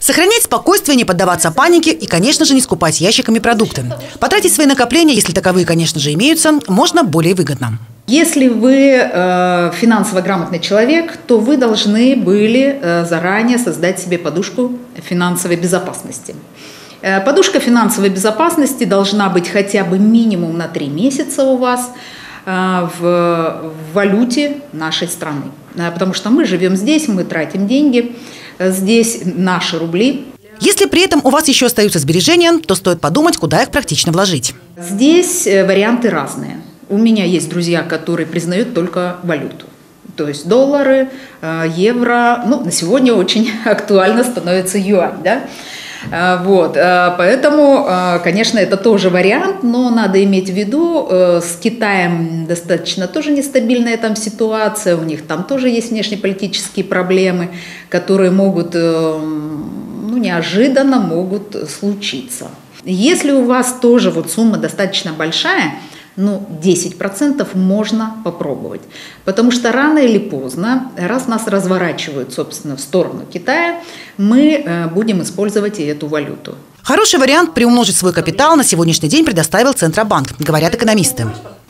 Сохранять спокойствие, не поддаваться панике и, конечно же, не скупать ящиками продукты. Потратить свои накопления, если таковые, конечно же, имеются, можно более выгодно. Если вы финансово грамотный человек, то вы должны были заранее создать себе подушку финансовой безопасности. Подушка финансовой безопасности должна быть хотя бы минимум на 3 месяца у вас в валюте нашей страны. Потому что мы живем здесь, мы тратим деньги, здесь наши рубли. Если при этом у вас еще остаются сбережения, то стоит подумать, куда их практично вложить. Здесь варианты разные. У меня есть друзья, которые признают только валюту. То есть доллары, евро. Ну, на сегодня очень актуально становится юань, да? Вот, поэтому, конечно, это тоже вариант, но надо иметь в виду, с Китаем достаточно тоже нестабильная там ситуация, у них там тоже есть внешнеполитические проблемы, которые могут, неожиданно могут случиться. Если у вас тоже вот сумма достаточно большая, 10% можно попробовать. Потому что рано или поздно, раз нас разворачивают, собственно, в сторону Китая, мы будем использовать и эту валюту. Хороший вариант приумножить свой капитал на сегодняшний день предоставил Центробанк, говорят экономисты.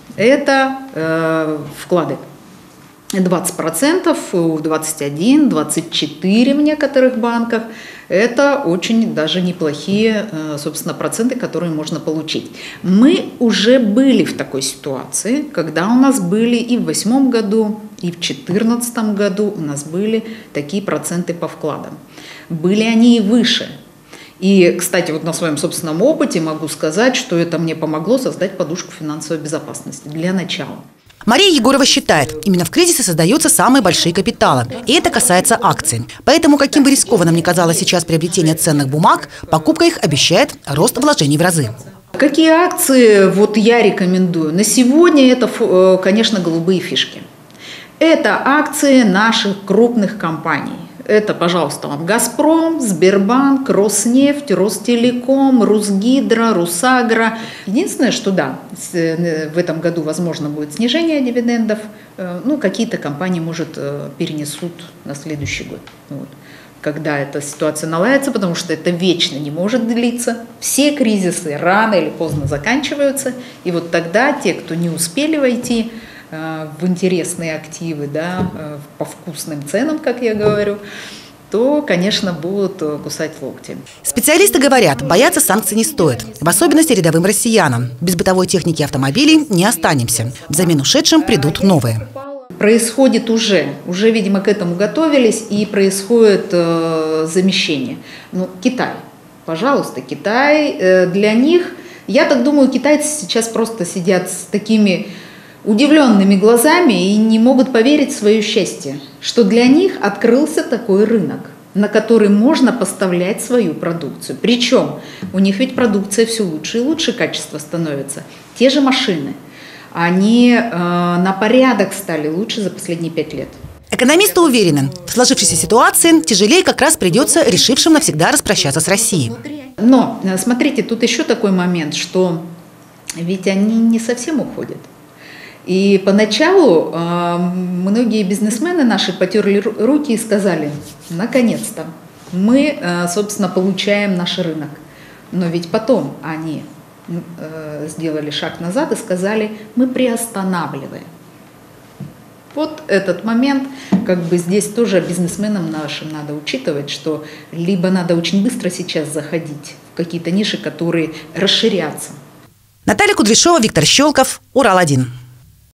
Это вклады. 20%, 21%, 24% в некоторых банках. Это очень даже неплохие, собственно, проценты, которые можно получить. Мы уже были в такой ситуации, когда у нас были и в 2008 году, и в 2014 году у нас были такие проценты по вкладам. Были они и выше. И, кстати, вот на своем собственном опыте могу сказать, что это мне помогло создать подушку финансовой безопасности для начала. Мария Егорова считает, именно в кризисе создаются самые большие капиталы. И это касается акций. Поэтому, каким бы рискованным ни казалось сейчас приобретение ценных бумаг, покупка их обещает рост вложений в разы. Какие акции вот я рекомендую? На сегодня это, конечно, голубые фишки. Это акции наших крупных компаний. Это, пожалуйста, вам «Газпром», «Сбербанк», «Роснефть», «Ростелеком», «Русгидро», «Русагро». Единственное, что да, в этом году, возможно, будет снижение дивидендов. Какие-то компании, может, перенесут на следующий год. Вот. Когда эта ситуация наладится, потому что это вечно не может длиться. Все кризисы рано или поздно заканчиваются. И вот тогда те, кто не успели войти в интересные активы, да, по вкусным ценам, как я говорю, то, конечно, будут кусать локти. Специалисты говорят, бояться санкций не стоит, в особенности рядовым россиянам. Без бытовой техники и автомобилей не останемся. Взамен ушедшим придут новые. Происходит уже, видимо, к этому готовились, и происходит замещение. Китай, пожалуйста, Китай, для них, я так думаю, китайцы сейчас просто сидят с такими удивленными глазами и не могут поверить в свое счастье, что для них открылся такой рынок, на который можно поставлять свою продукцию. Причем у них ведь продукция все лучше и лучше качество становится. Те же машины, они на порядок стали лучше за последние 5 лет. Экономисты уверены, в сложившейся ситуации тяжелее как раз придется решившим навсегда распрощаться с Россией. Но, смотрите, тут еще такой момент, что ведь они не совсем уходят. И поначалу многие бизнесмены наши потерли руки и сказали: наконец-то мы, собственно, получаем наш рынок. Но ведь потом они сделали шаг назад и сказали: мы приостанавливаем. Вот этот момент, здесь тоже бизнесменам нашим надо учитывать, что либо надо очень быстро сейчас заходить в какие-то ниши, которые расширятся. Наталья Кудряшова, Виктор Щелков, Урал-1.